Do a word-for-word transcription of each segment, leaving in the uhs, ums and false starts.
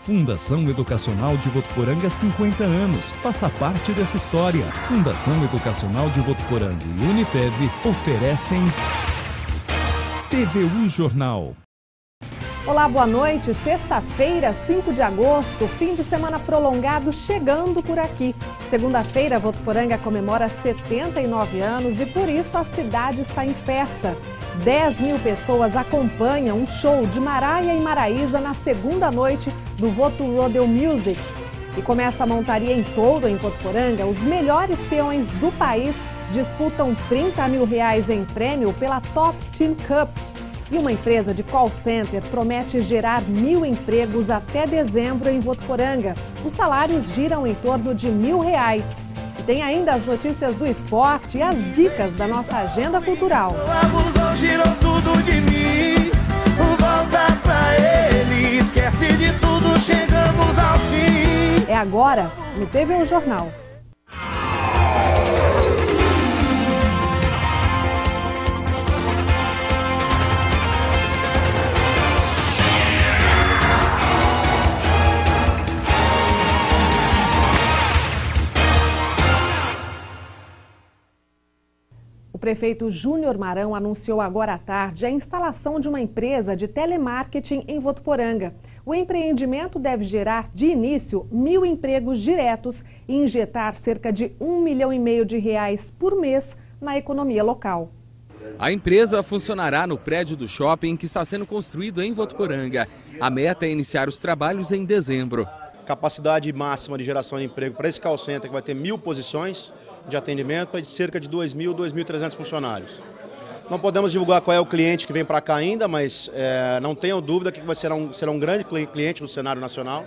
Fundação Educacional de Votuporanga, cinquenta anos. Faça parte dessa história. Fundação Educacional de Votuporanga e Unifev oferecem T V U Jornal. Olá, boa noite. Sexta-feira, cinco de agosto, fim de semana prolongado chegando por aqui. Segunda-feira, Votuporanga comemora setenta e nove anos e por isso a cidade está em festa. dez mil pessoas acompanham um show de Maraia e Maraísa na segunda noite do Voto Rodeo Music. E começa a montaria em touro em Votuporanga. Os melhores peões do país disputam trinta mil reais em prêmio pela Top Team Cup. E uma empresa de call center promete gerar mil empregos até dezembro em Votuporanga. Os salários giram em torno de mil reais. E tem ainda as notícias do esporte e as dicas da nossa agenda cultural. Abusou, tirou tudo de mim. Volta pra ele, esquece de tudo, chegamos ao fim. É agora no T V U Jornal. O prefeito Júnior Marão anunciou agora à tarde a instalação de uma empresa de telemarketing em Votuporanga. O empreendimento deve gerar, de início, mil empregos diretos e injetar cerca de um milhão e meio de reais por mês na economia local. A empresa funcionará no prédio do shopping que está sendo construído em Votuporanga. A meta é iniciar os trabalhos em dezembro. Capacidade máxima de geração de emprego para esse call center, que vai ter mil posições de atendimento, é de cerca de dois mil, dois mil e trezentos funcionários. Não podemos divulgar qual é o cliente que vem para cá ainda, mas é, não tenham dúvida que vai ser um, será um grande cliente no cenário nacional.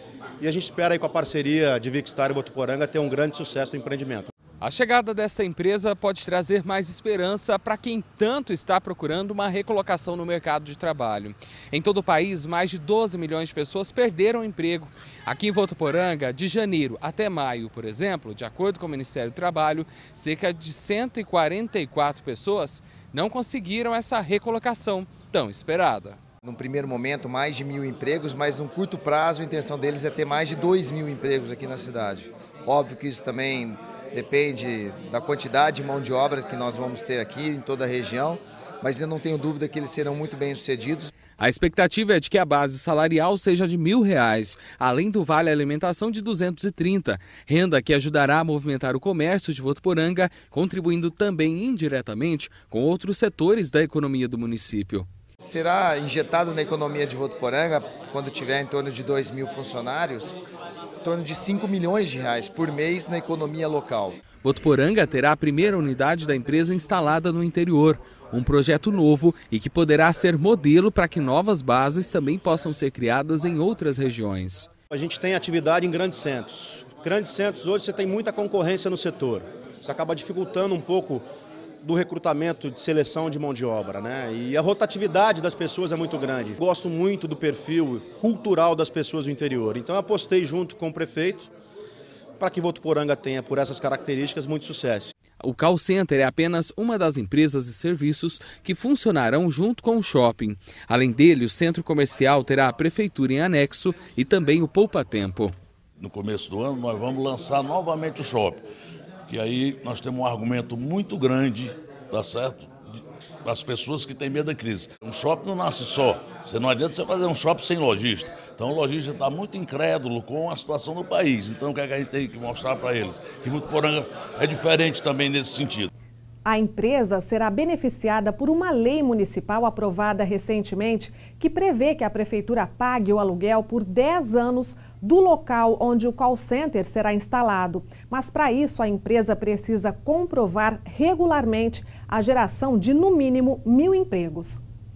E a gente espera aí com a parceria de Vicstar e Votuporanga ter um grande sucesso no empreendimento. A chegada desta empresa pode trazer mais esperança para quem tanto está procurando uma recolocação no mercado de trabalho. Em todo o país, mais de doze milhões de pessoas perderam o emprego. Aqui em Votuporanga, de janeiro até maio, por exemplo, de acordo com o Ministério do Trabalho, cerca de cento e quarenta e quatro pessoas não conseguiram essa recolocação tão esperada. Num primeiro momento, mais de mil empregos, mas num curto prazo a intenção deles é ter mais de dois mil empregos aqui na cidade. Óbvio que isso também depende da quantidade de mão de obra que nós vamos ter aqui em toda a região, mas eu não tenho dúvida que eles serão muito bem sucedidos. A expectativa é de que a base salarial seja de mil reais, além do vale alimentação de duzentos e trinta, renda que ajudará a movimentar o comércio de Votuporanga, contribuindo também indiretamente com outros setores da economia do município. Será injetado na economia de Votuporanga, quando tiver em torno de dois mil funcionários, em torno de cinco milhões de reais por mês na economia local. Votuporanga terá a primeira unidade da empresa instalada no interior, um projeto novo e que poderá ser modelo para que novas bases também possam ser criadas em outras regiões. A gente tem atividade em grandes centros. Grandes centros hoje você tem muita concorrência no setor. Isso acaba dificultando um pouco do recrutamento de seleção de mão de obra, né? E a rotatividade das pessoas é muito grande. Gosto muito do perfil cultural das pessoas do interior. Então eu apostei junto com o prefeito para que Votuporanga tenha, por essas características, muito sucesso. O call center é apenas uma das empresas e serviços que funcionarão junto com o shopping. Além dele, o centro comercial terá a prefeitura em anexo e também o Poupa Tempo. No começo do ano nós vamos lançar novamente o shopping. E aí nós temos um argumento muito grande, tá certo? Das pessoas que têm medo da crise. Um shopping não nasce só. Você não adianta você fazer um shopping sem lojista. Então o lojista está muito incrédulo com a situação do país. Então o que, é que a gente tem que mostrar para eles? Que Votuporanga é diferente também nesse sentido. A empresa será beneficiada por uma lei municipal aprovada recentemente que prevê que a prefeitura pague o aluguel por dez anos do local onde o call center será instalado. Mas para isso a empresa precisa comprovar regularmente a geração de no mínimo mil empregos.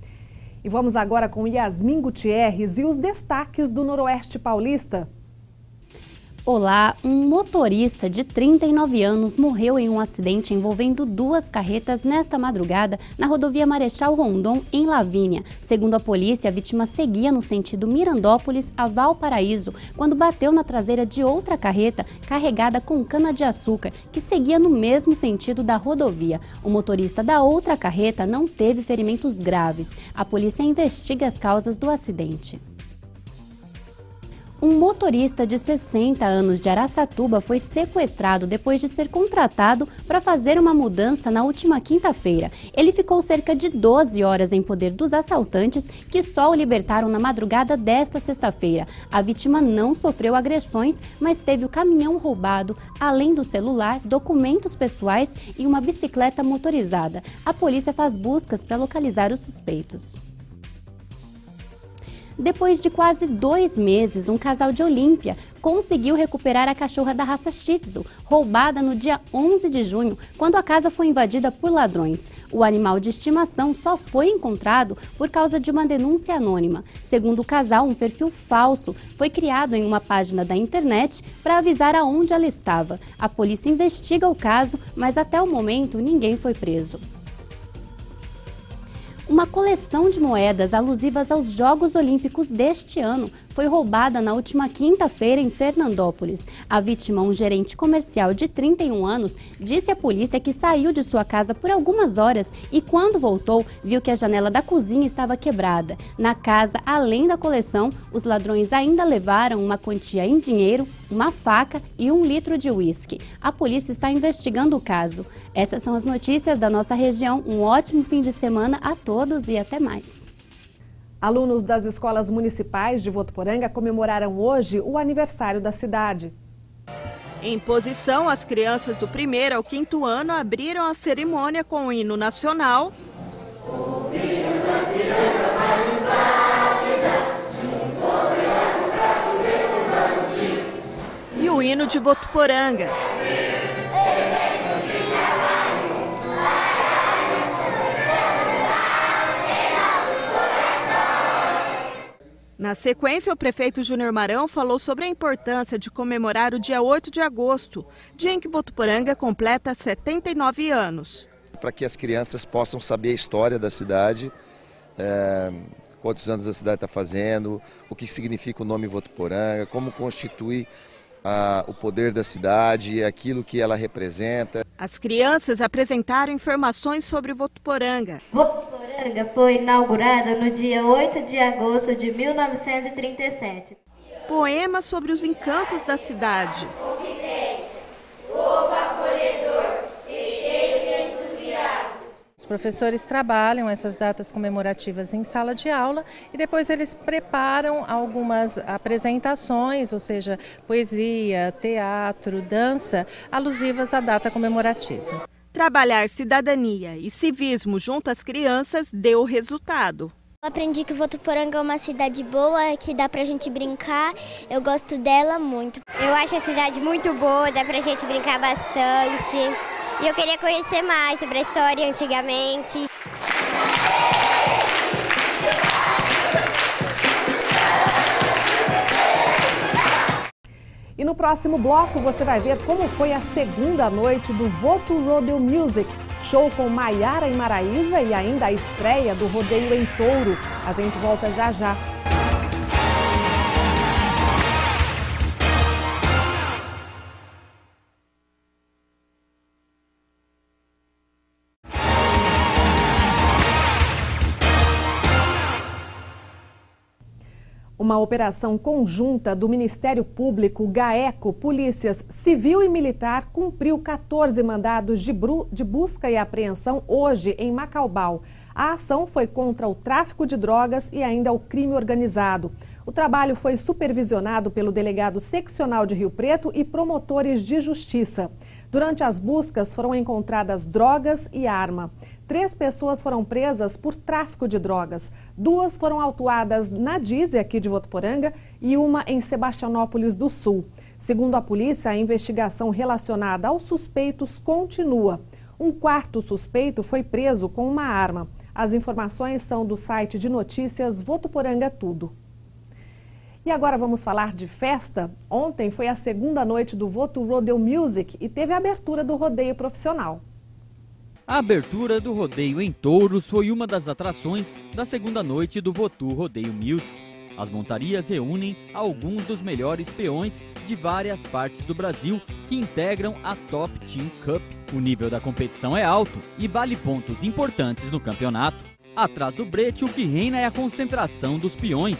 E vamos agora com Yasmin Gutierrez e os destaques do Noroeste Paulista. Olá, um motorista de trinta e nove anos morreu em um acidente envolvendo duas carretas nesta madrugada na rodovia Marechal Rondon, em Lavínia. Segundo a polícia, a vítima seguia no sentido Mirandópolis a Valparaíso, quando bateu na traseira de outra carreta carregada com cana-de-açúcar, que seguia no mesmo sentido da rodovia. O motorista da outra carreta não teve ferimentos graves. A polícia investiga as causas do acidente. Um motorista de sessenta anos de Araçatuba foi sequestrado depois de ser contratado para fazer uma mudança na última quinta-feira. Ele ficou cerca de doze horas em poder dos assaltantes, que só o libertaram na madrugada desta sexta-feira. A vítima não sofreu agressões, mas teve o caminhão roubado, além do celular, documentos pessoais e uma bicicleta motorizada. A polícia faz buscas para localizar os suspeitos. Depois de quase dois meses, um casal de Olímpia conseguiu recuperar a cachorra da raça Shih Tzu, roubada no dia onze de junho, quando a casa foi invadida por ladrões. O animal de estimação só foi encontrado por causa de uma denúncia anônima. Segundo o casal, um perfil falso foi criado em uma página da internet para avisar aonde ela estava. A polícia investiga o caso, mas até o momento ninguém foi preso. Uma coleção de moedas alusivas aos Jogos Olímpicos deste ano foi roubada na última quinta-feira em Fernandópolis. A vítima, um gerente comercial de trinta e um anos, disse à polícia que saiu de sua casa por algumas horas e, quando voltou, viu que a janela da cozinha estava quebrada. Na casa, além da coleção, os ladrões ainda levaram uma quantia em dinheiro, uma faca e um litro de uísque. A polícia está investigando o caso. Essas são as notícias da nossa região. Um ótimo fim de semana a todos e até mais. Alunos das escolas municipais de Votuporanga comemoraram hoje o aniversário da cidade. Em posição, as crianças do primeiro ao quinto ano abriram a cerimônia com o hino nacional e o hino de Votuporanga. Na sequência, o prefeito Júnior Marão falou sobre a importância de comemorar o dia oito de agosto, dia em que Votuporanga completa setenta e nove anos. Para que as crianças possam saber a história da cidade, é, quantos anos a cidade está fazendo, o que significa o nome Votuporanga, como constitui a, o poder da cidade, aquilo que ela representa. As crianças apresentaram informações sobre Votuporanga. Votuporanga foi inaugurada no dia oito de agosto de mil novecentos e trinta e sete. Poema sobre os encantos da cidade. Os professores trabalham essas datas comemorativas em sala de aula e depois eles preparam algumas apresentações, ou seja, poesia, teatro, dança, alusivas à data comemorativa. Trabalhar cidadania e civismo junto às crianças deu resultado. Eu aprendi que Votuporanga é uma cidade boa, que dá pra gente brincar, eu gosto dela muito. Eu acho a cidade muito boa, dá pra gente brincar bastante. E eu queria conhecer mais sobre a história antigamente. E no próximo bloco você vai ver como foi a segunda noite do Votu Rodeo Music, show com Maiara e Maraísa e ainda a estreia do rodeio em Touro. A gente volta já já. Uma operação conjunta do Ministério Público, GAECO, Polícias Civil e Militar cumpriu quatorze mandados de, de busca e apreensão hoje em Macaubal. A ação foi contra o tráfico de drogas e ainda o crime organizado. O trabalho foi supervisionado pelo delegado seccional de Rio Preto e promotores de justiça. Durante as buscas foram encontradas drogas e arma. Três pessoas foram presas por tráfico de drogas. Duas foram autuadas na Dize, aqui de Votuporanga, e uma em Sebastianópolis do Sul. Segundo a polícia, a investigação relacionada aos suspeitos continua. Um quarto suspeito foi preso com uma arma. As informações são do site de notícias Votuporanga Tudo. E agora vamos falar de festa. Ontem foi a segunda noite do Votu Rodeo Music e teve a abertura do rodeio profissional. A abertura do rodeio em Touros foi uma das atrações da segunda noite do Votu Rodeo Music. As montarias reúnem alguns dos melhores peões de várias partes do Brasil que integram a Top Team Cup. O nível da competição é alto e vale pontos importantes no campeonato. Atrás do brete, o que reina é a concentração dos peões.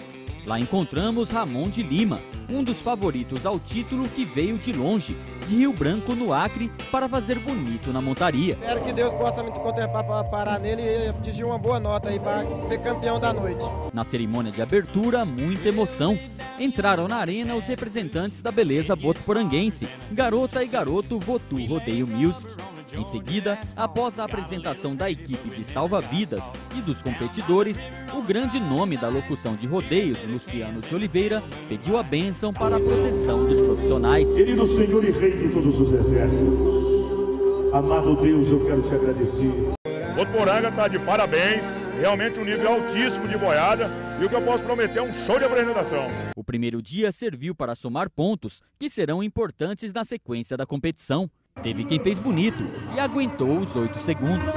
Lá encontramos Ramon de Lima, um dos favoritos ao título que veio de longe, de Rio Branco, no Acre, para fazer bonito na montaria. Espero que Deus possa me contemplar para parar nele e atingir uma boa nota aí para ser campeão da noite. Na cerimônia de abertura, muita emoção. Entraram na arena os representantes da beleza votuporanguense, garota e garoto Votu Rodeio Music. Em seguida, após a apresentação da equipe de salva-vidas e dos competidores, o grande nome da locução de rodeios, Luciano de Oliveira, pediu a bênção para a proteção dos profissionais. Querido Senhor e Rei de todos os exércitos, amado Deus, eu quero te agradecer. Votuporanga está de parabéns, realmente um nível altíssimo de boiada, e o que eu posso prometer é um show de apresentação. O primeiro dia serviu para somar pontos, que serão importantes na sequência da competição. Teve quem fez bonito e aguentou os oito segundos.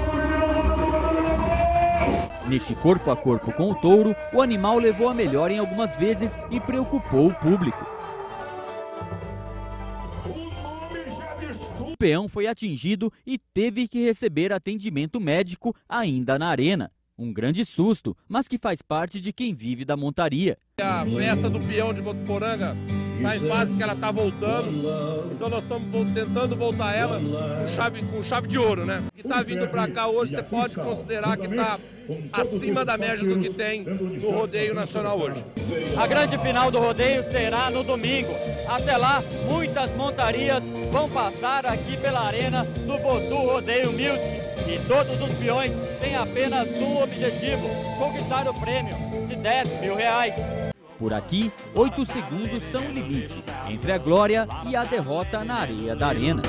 Neste corpo a corpo com o touro, o animal levou a melhor em algumas vezes e preocupou o público. O peão foi atingido e teve que receber atendimento médico ainda na arena. Um grande susto, mas que faz parte de quem vive da montaria. A peça do peão de Votuporanga está em fase que ela está voltando, então nós estamos tentando voltar ela com chave, com chave de ouro, né? O que está vindo para cá hoje, você pode considerar que está acima da média do que tem no rodeio nacional hoje. A grande final do rodeio será no domingo. Até lá, muitas montarias vão passar aqui pela arena do Votu Rodeio Music. E todos os peões têm apenas um objetivo: conquistar o prêmio de dez mil reais. Por aqui, oito segundos são o limite entre a glória e a derrota na areia da arena.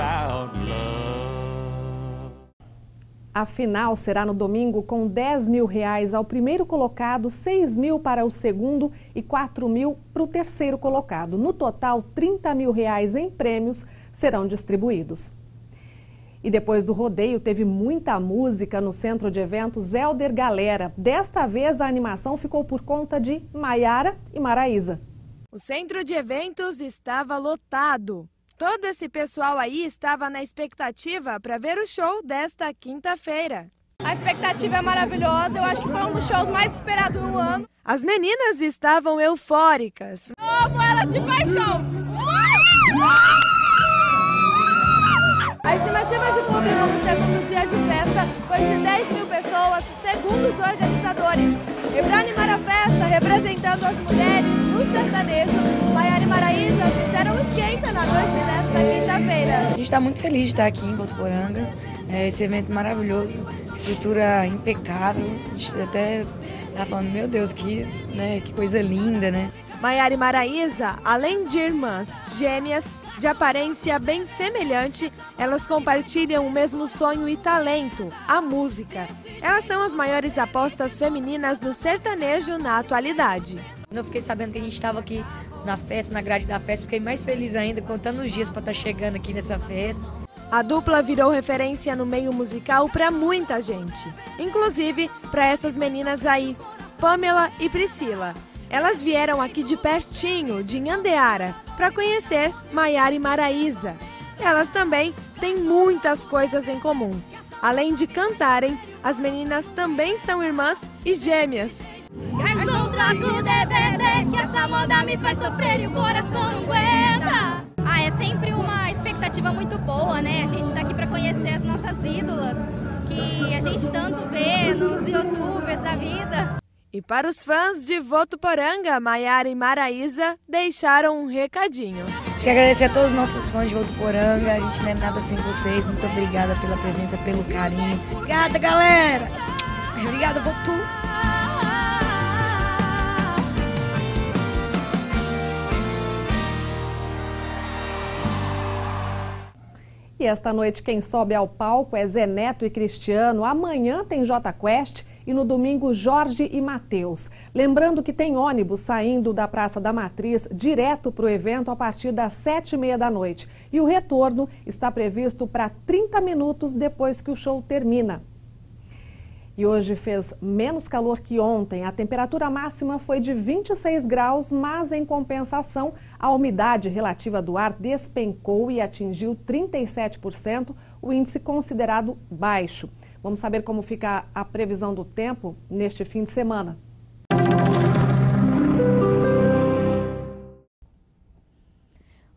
A final será no domingo com dez mil reais ao primeiro colocado, seis mil para o segundo e quatro mil para o terceiro colocado. No total, trinta mil reais em prêmios serão distribuídos. E depois do rodeio, teve muita música no centro de eventos Helder Galera. Desta vez, a animação ficou por conta de Maiara e Maraísa. O centro de eventos estava lotado. Todo esse pessoal aí estava na expectativa para ver o show desta quinta-feira. A expectativa é maravilhosa, eu acho que foi um dos shows mais esperados no ano. As meninas estavam eufóricas. Eu amo elas de paixão! A estimativa de público no segundo dia de festa foi de dez mil pessoas, segundo os organizadores. E para animar a festa, representando as mulheres no sertanejo, Maiara e Maraísa fizeram um esquenta na noite desta quinta-feira. A gente está muito feliz de estar aqui em Votuporanga, é, esse evento maravilhoso, estrutura impecável. A gente até está falando, meu Deus, que, né, que coisa linda, né? Maiara e Maraísa, além de irmãs gêmeas, de aparência bem semelhante, elas compartilham o mesmo sonho e talento, a música. Elas são as maiores apostas femininas no sertanejo na atualidade. Quando eu fiquei sabendo que a gente estava aqui na festa, na grade da festa, fiquei mais feliz ainda, contando os dias para estar chegando aqui nessa festa. A dupla virou referência no meio musical para muita gente, inclusive para essas meninas aí, Pamela e Priscila. Elas vieram aqui de pertinho, de Nhandeara, para conhecer Maiara e Maraísa. Elas também têm muitas coisas em comum. Além de cantarem, as meninas também são irmãs e gêmeas. Garçom, troca o D V D, que essa moda me faz sofrer e o coração não aguenta. Ah, é sempre uma expectativa muito boa, né? A gente tá aqui para conhecer as nossas ídolas, que a gente tanto vê nos youtubers da vida. E para os fãs de Votuporanga, Maiara e Maraísa deixaram um recadinho. Acho que agradecer a todos os nossos fãs de Votuporanga, a gente não é nada sem vocês, muito obrigada pela presença, pelo carinho. Obrigada, galera! Obrigada, Votu! E esta noite quem sobe ao palco é Zé Neto e Cristiano. Amanhã tem Jota Quest e no domingo Jorge e Matheus. Lembrando que tem ônibus saindo da Praça da Matriz direto para o evento a partir das sete e meia da noite. E o retorno está previsto para trinta minutos depois que o show termina. E hoje fez menos calor que ontem. A temperatura máxima foi de vinte e seis graus, mas em compensação, a umidade relativa do ar despencou e atingiu trinta e sete por cento, o índice considerado baixo. Vamos saber como fica a previsão do tempo neste fim de semana.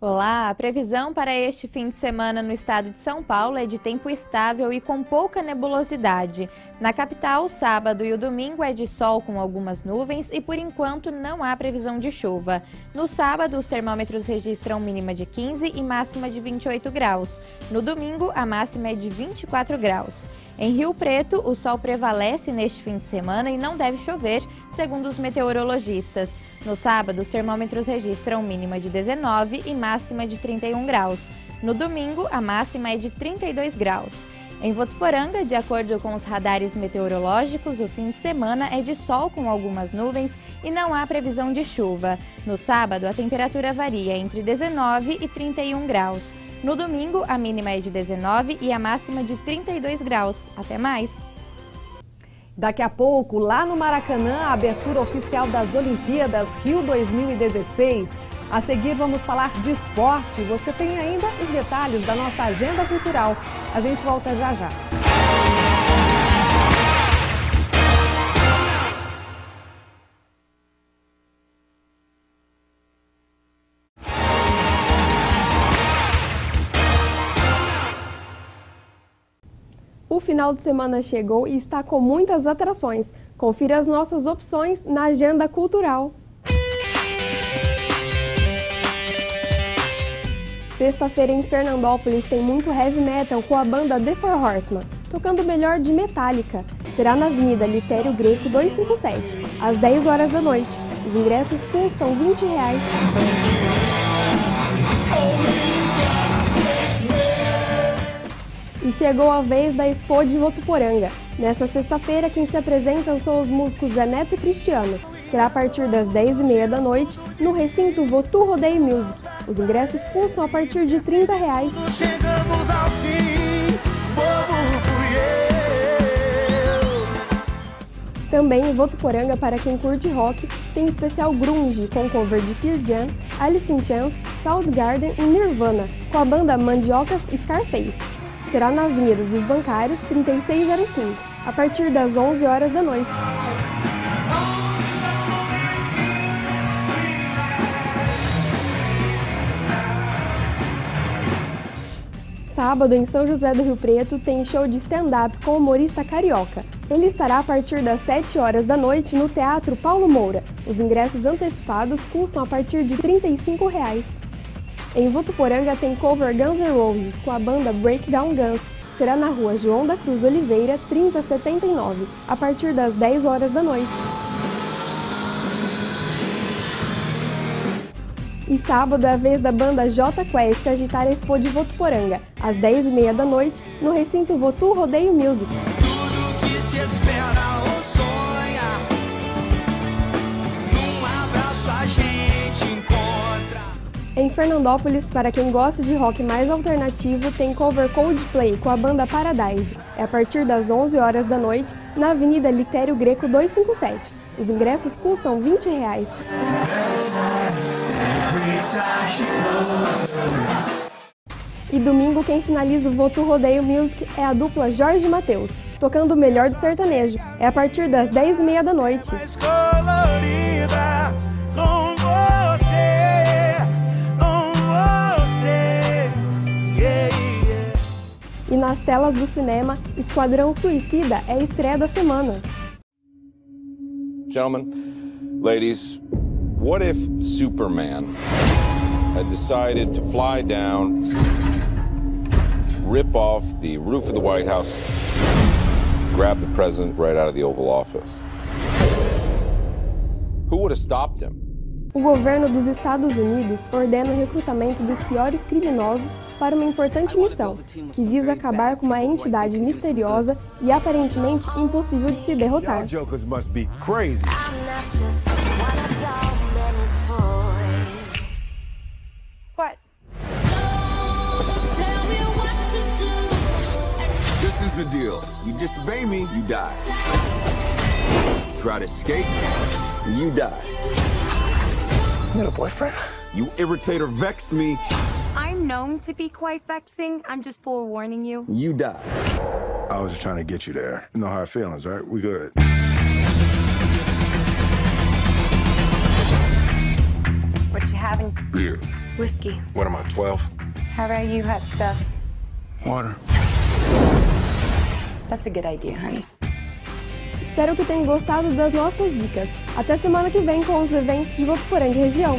Olá, a previsão para este fim de semana no estado de São Paulo é de tempo estável e com pouca nebulosidade. Na capital, o sábado e o domingo é de sol com algumas nuvens e por enquanto não há previsão de chuva. No sábado, os termômetros registram mínima de quinze e máxima de vinte e oito graus. No domingo, a máxima é de vinte e quatro graus. Em Rio Preto, o sol prevalece neste fim de semana e não deve chover, segundo os meteorologistas. No sábado, os termômetros registram mínima de dezenove e máxima de trinta e um graus. No domingo, a máxima é de trinta e dois graus. Em Votuporanga, de acordo com os radares meteorológicos, o fim de semana é de sol com algumas nuvens e não há previsão de chuva. No sábado, a temperatura varia entre dezenove e trinta e um graus. No domingo, a mínima é de dezenove e a máxima de trinta e dois graus. Até mais! Daqui a pouco, lá no Maracanã, a abertura oficial das Olimpíadas Rio dois mil e dezesseis. A seguir, vamos falar de esporte. Você tem ainda os detalhes da nossa agenda cultural. A gente volta já já. O final de semana chegou e está com muitas atrações. Confira as nossas opções na agenda cultural. Sexta-feira em Fernandópolis tem muito heavy metal com a banda The Four Horsemen, tocando o melhor de Metallica. Será na Avenida Litério Greco duzentos e cinquenta e sete, às dez horas da noite. Os ingressos custam vinte reais. E chegou a vez da Expo de Votuporanga. Nesta sexta-feira, quem se apresentam são os músicos Zé Neto e Cristiano. Será a partir das dez e meia da noite, no recinto Votu Rodeio Music. Os ingressos custam a partir de trinta reais. Chegamos ao fim, povo fui eu. Também em Votuporanga, para quem curte rock, tem especial grunge com cover de Pearl Jam, Alice in Chains, Soundgarden e Nirvana, com a banda Mandiocas Scarface. Será na Avenida dos Bancários, trinta e seis zero cinco, a partir das onze horas da noite. Sábado, em São José do Rio Preto, tem show de stand-up com o humorista carioca. Ele estará a partir das sete horas da noite no Teatro Paulo Moura. Os ingressos antecipados custam a partir de trinta e cinco reais. Em Votuporanga tem cover Guns N' Roses com a banda Breakdown Guns. Será na rua João da Cruz Oliveira, trinta setenta e nove, a partir das dez horas da noite. E sábado é a vez da banda J Quest agitar a Expo de Votuporanga, às dez e meia da noite, no recinto Votu Rodeio Music. Tudo que se espera ou sonha, num abraço a gente encontra. Em Fernandópolis, para quem gosta de rock mais alternativo, tem cover Coldplay com a banda Paradise. É a partir das onze horas da noite, na Avenida Litério Greco duzentos e cinquenta e sete. Os ingressos custam vinte reais. E domingo, quem finaliza o Votu Rodeio Music é a dupla Jorge Mateus, tocando o melhor do sertanejo. É a partir das dez e meia da noite. E nas telas do cinema, Esquadrão Suicida é a estreia da semana. Gentlemen, ladies, what if Superman had decided to fly down, rip off the roof of the White House, grab the president right out of the Oval Office? Who would have stopped him? O governo dos Estados Unidos ordena o recrutamento dos piores criminosos para uma importante missão, que visa acabar com uma entidade misteriosa e aparentemente impossível de se derrotar. What? This is the deal. You disobey me, you die. Try to escape, you die. You got a boyfriend? You irritate or vex me. I'm known to be quite vexing. I'm just forewarning you. You die. I was just trying to get you there. No hard feelings, right? We good. What you having? Beer. Whiskey. What am I, twelve? How about you, hot stuff? Water. That's a good idea, honey. Espero que tenham gostado das nossas dicas. Até semana que vem com os eventos de Votuporanga e região.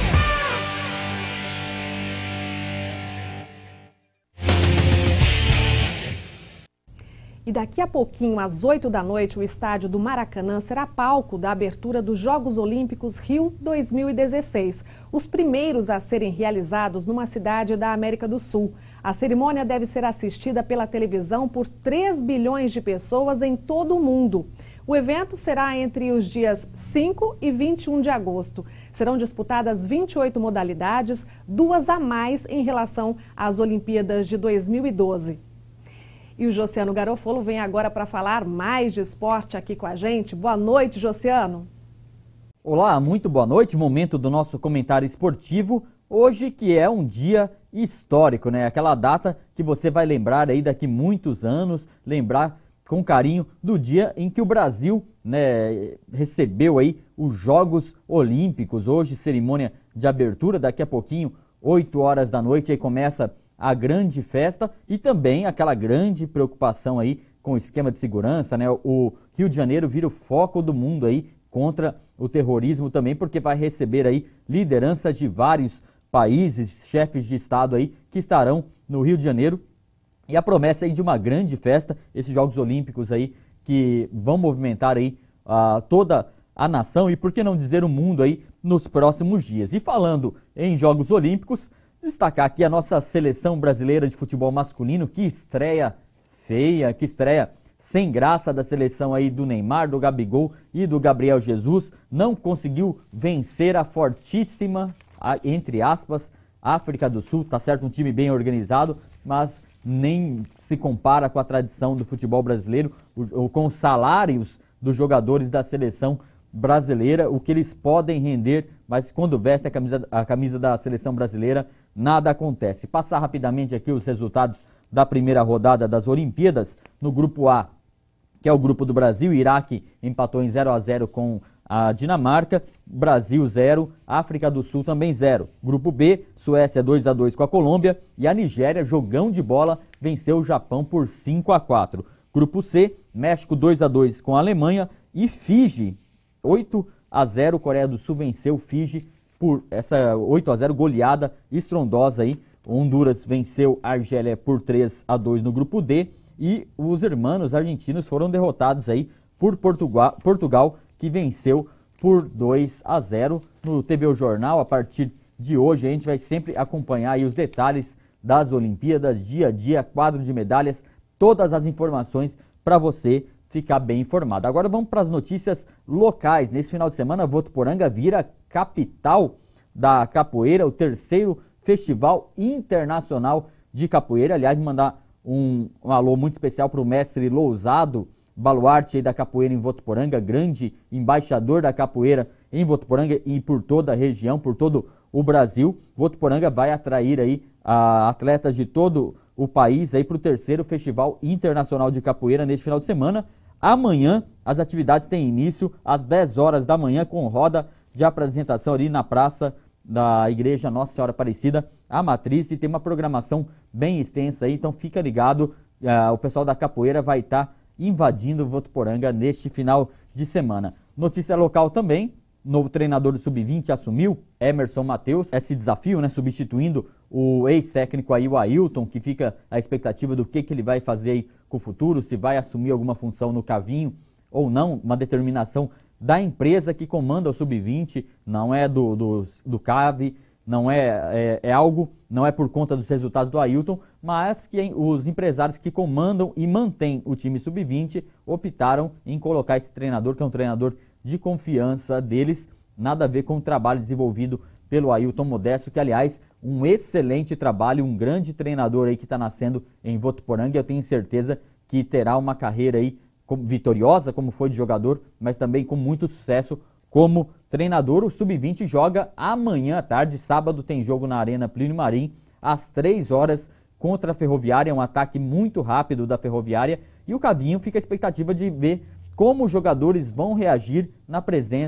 E daqui a pouquinho, às oito da noite, o estádio do Maracanã será palco da abertura dos Jogos Olímpicos Rio dois mil e dezesseis, os primeiros a serem realizados numa cidade da América do Sul. A cerimônia deve ser assistida pela televisão por três bilhões de pessoas em todo o mundo. O evento será entre os dias cinco e vinte e um de agosto. Serão disputadas vinte e oito modalidades, duas a mais em relação às Olimpíadas de dois mil e doze. E o Josiano Garofolo vem agora para falar mais de esporte aqui com a gente. Boa noite, Josiano. Olá, muito boa noite. Momento do nosso comentário esportivo. Hoje que é um dia histórico, né? Aquela data que você vai lembrar aí daqui muitos anos, lembrar com carinho do dia em que o Brasil, né, recebeu aí os Jogos Olímpicos. Hoje, cerimônia de abertura, daqui a pouquinho, oito horas da noite, aí começa a grande festa e também aquela grande preocupação aí com o esquema de segurança, né? O Rio de Janeiro vira o foco do mundo aí contra o terrorismo também, porque vai receber aí lideranças de vários países, chefes de estado aí que estarão no Rio de Janeiro. E a promessa aí de uma grande festa, esses Jogos Olímpicos aí que vão movimentar aí uh, toda a nação e por que não dizer o mundo aí nos próximos dias. E falando em Jogos Olímpicos, destacar aqui a nossa seleção brasileira de futebol masculino, que estreia feia, que estreia sem graça da seleção aí do Neymar, do Gabigol e do Gabriel Jesus. Não conseguiu vencer a fortíssima, a, entre aspas, África do Sul. Tá certo, um time bem organizado, mas nem se compara com a tradição do futebol brasileiro, ou com os salários dos jogadores da seleção brasileira, o que eles podem render, mas quando veste a camisa, a camisa da seleção brasileira, nada acontece. Passar rapidamente aqui os resultados da primeira rodada das Olimpíadas. No grupo A, que é o grupo do Brasil, Iraque empatou em zero a zero com a Dinamarca, Brasil zero, África do Sul também zero. Grupo B, Suécia dois a dois com a Colômbia e a Nigéria, jogão de bola, venceu o Japão por cinco a quatro. Grupo C, México dois a dois com a Alemanha e Fiji oito a zero, Coreia do Sul venceu Fiji por essa oito a zero goleada estrondosa aí. Honduras venceu a Argélia por três a dois no grupo D e os irmãos argentinos foram derrotados aí por Portugal, Portugal que venceu por dois a zero. No T V O Jornal, a partir de hoje, a gente vai sempre acompanhar aí os detalhes das Olimpíadas, dia a dia, quadro de medalhas, todas as informações para você ficar bem informado. Agora vamos para as notícias locais. Nesse final de semana, Votuporanga vira capital da capoeira, o terceiro Festival Internacional de Capoeira. Aliás, mandar um, um alô muito especial para o mestre Lousado, baluarte aí da capoeira em Votuporanga, grande embaixador da capoeira em Votuporanga e por toda a região, por todo o Brasil. Votuporanga vai atrair aí a, atletas de todo o país aí para o terceiro Festival Internacional de Capoeira neste final de semana. Amanhã as atividades têm início às dez horas da manhã com roda de apresentação ali na praça da Igreja Nossa Senhora Aparecida, a Matriz, e tem uma programação bem extensa aí, então fica ligado, uh, o pessoal da capoeira vai estar tá invadindo Votuporanga neste final de semana. Notícia local também, novo treinador do sub vinte assumiu, Emerson Matheus, esse desafio, né, substituindo o ex-técnico aí, o Ailton, que fica a expectativa do que, que ele vai fazer aí com o futuro, se vai assumir alguma função no Cavinho ou não, uma determinação da empresa que comanda o sub vinte, não é do, do, do Cave, não é, é, é algo, não é por conta dos resultados do Ailton, mas que os empresários que comandam e mantêm o time sub vinte optaram em colocar esse treinador, que é um treinador de confiança deles, nada a ver com o trabalho desenvolvido pelo Ailton Modesto, que aliás, um excelente trabalho, um grande treinador aí que está nascendo em Votuporanga, e eu tenho certeza que terá uma carreira aí vitoriosa, como foi de jogador, mas também com muito sucesso como treinador. O sub vinte joga amanhã à tarde, sábado tem jogo na Arena Plínio Marim, às três horas, contra a Ferroviária, um ataque muito rápido da Ferroviária, e o Cavinho fica a expectativa de ver como os jogadores vão reagir na presença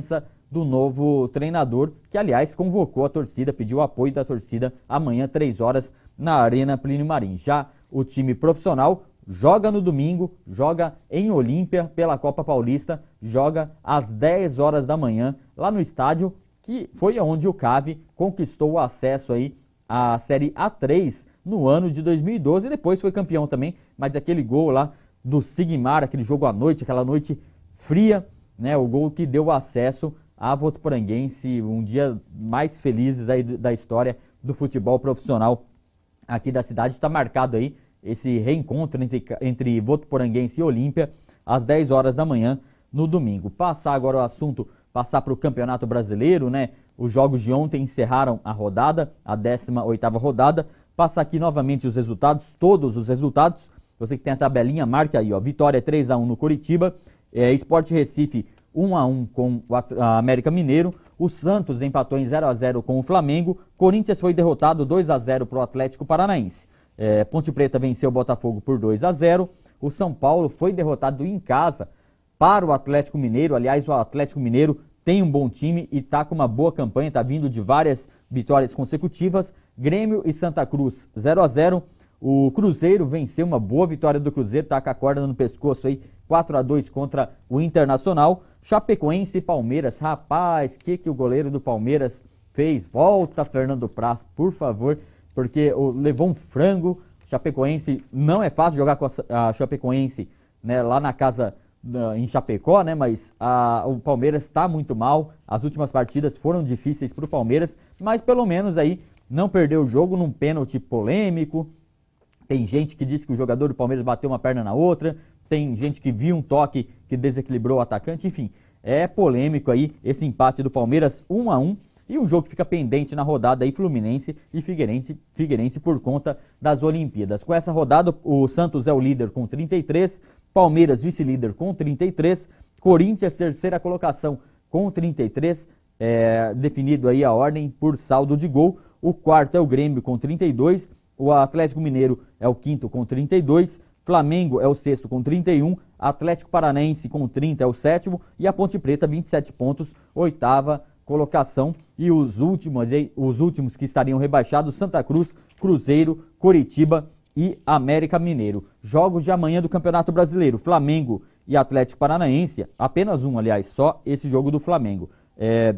do novo treinador, que aliás convocou a torcida, pediu o apoio da torcida amanhã, três horas, na Arena Plínio Marim. Já o time profissional joga no domingo, joga em Olímpia pela Copa Paulista, joga às dez horas da manhã, lá no estádio, que foi onde o C A V conquistou o acesso aí à Série A três no ano de dois mil e doze, e depois foi campeão também, mas aquele gol lá do Sigmar, aquele jogo à noite, aquela noite fria, né, o gol que deu acesso a Votuporanguense, um dia mais felizes aí da história do futebol profissional aqui da cidade. Está marcado aí esse reencontro entre, entre Votuporanguense e Olímpia às dez horas da manhã no domingo. Passar agora o assunto, passar para o Campeonato Brasileiro, né? Os jogos de ontem encerraram a rodada, a décima oitava rodada. Passar aqui novamente os resultados, todos os resultados. Você que tem a tabelinha, marca aí, ó. Vitória três a um no Curitiba, é, Sport Recife um a um com o América Mineiro, o Santos empatou em zero a zero com o Flamengo, Corinthians foi derrotado dois a zero para o Atlético Paranaense, é, Ponte Preta venceu o Botafogo por dois a zero, o São Paulo foi derrotado em casa para o Atlético Mineiro. Aliás, o Atlético Mineiro tem um bom time e está com uma boa campanha, está vindo de várias vitórias consecutivas. Grêmio e Santa Cruz zero a zero, o Cruzeiro venceu, uma boa vitória do Cruzeiro, está com a corda no pescoço aí, quatro a dois contra o Internacional. Chapecoense e Palmeiras, rapaz, o que, que o goleiro do Palmeiras fez? Volta, Fernando Praz, por favor, porque o, levou um frango. Chapecoense, não é fácil jogar com a, a Chapecoense, né, lá na casa, uh, em Chapecó, né, mas a, o Palmeiras está muito mal. As últimas partidas foram difíceis para o Palmeiras, mas pelo menos aí não perdeu o jogo num pênalti polêmico. Tem gente que disse que o jogador do Palmeiras bateu uma perna na outra, tem gente que viu um toque que desequilibrou o atacante, enfim, é polêmico aí esse empate do Palmeiras um a um, e um jogo que fica pendente na rodada aí, Fluminense e Figueirense, Figueirense por conta das Olimpíadas. Com essa rodada, o Santos é o líder com trinta e três, Palmeiras vice-líder com trinta e três, Corinthians terceira colocação com trinta e três, é, definido aí a ordem por saldo de gol. O quarto é o Grêmio com trinta e dois, o Atlético Mineiro é o quinto com trinta e dois, Flamengo é o sexto com trinta e um, Atlético Paranaense com trinta é o sétimo e a Ponte Preta vinte e sete pontos, oitava colocação. E os últimos, os últimos que estariam rebaixados, Santa Cruz, Cruzeiro, Coritiba e América Mineiro. Jogos de amanhã do Campeonato Brasileiro, Flamengo e Atlético Paranaense, apenas um, aliás, só esse jogo do Flamengo. É...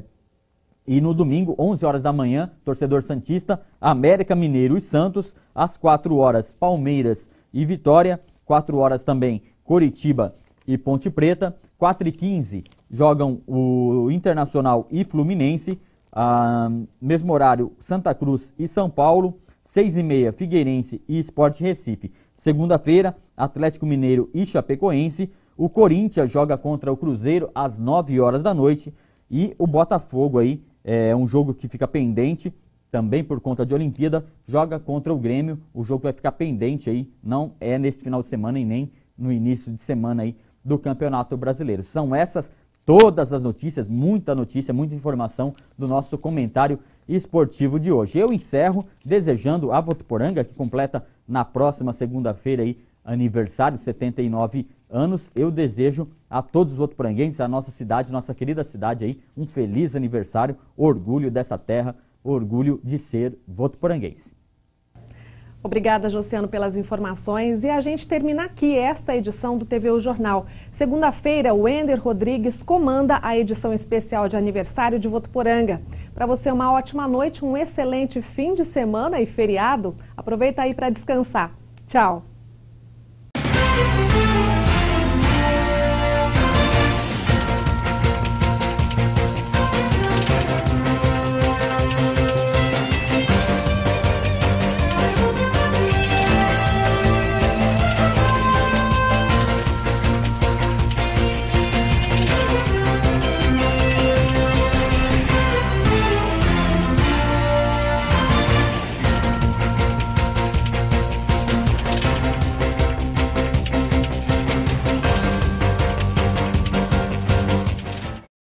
E no domingo, onze horas da manhã, torcedor santista, América Mineiro e Santos, às quatro horas, Palmeiras e Vitória, quatro horas também, Coritiba e Ponte Preta, quatro e quinze jogam o Internacional e Fluminense, ah, mesmo horário, Santa Cruz e São Paulo, seis e meia, Figueirense e Sport Recife. Segunda-feira, Atlético Mineiro e Chapecoense, o Corinthians joga contra o Cruzeiro às nove horas da noite e o Botafogo aí, é um jogo que fica pendente, também por conta de Olimpíada, joga contra o Grêmio. O jogo vai ficar pendente aí, não é nesse final de semana e nem no início de semana aí do Campeonato Brasileiro. São essas todas as notícias, muita notícia, muita informação do nosso comentário esportivo de hoje. Eu encerro desejando a Votuporanga, que completa na próxima segunda-feira aí aniversário, setenta e nove anos. Eu desejo a todos os votuporanguenses, a nossa cidade, nossa querida cidade aí, um feliz aniversário, orgulho dessa terra, orgulho de ser votuporanguense. Obrigada, Josiano, pelas informações. E a gente termina aqui esta edição do T V O Jornal. Segunda-feira, o Ender Rodrigues comanda a edição especial de aniversário de Votuporanga. Para você, uma ótima noite, um excelente fim de semana e feriado. Aproveita aí para descansar. Tchau!